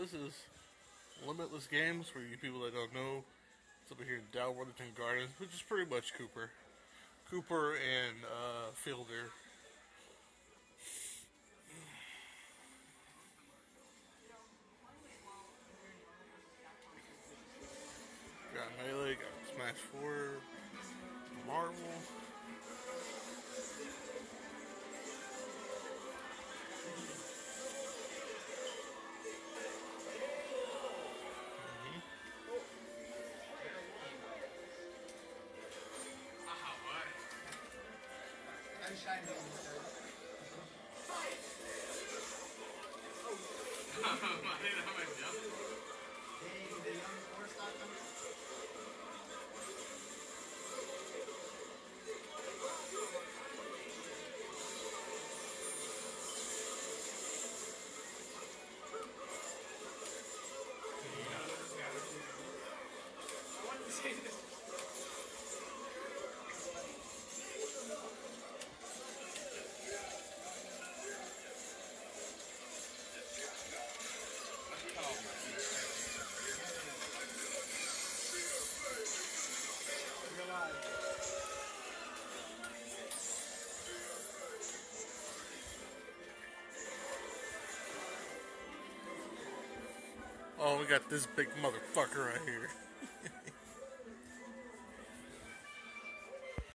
this is Limitless Games, for you people that don't know. It's over here in Dalworthington Gardens, which is pretty much Cooper. Cooper and Fielder. Got Melee, got Smash 4, Marvel. Oh, we got this big motherfucker right here.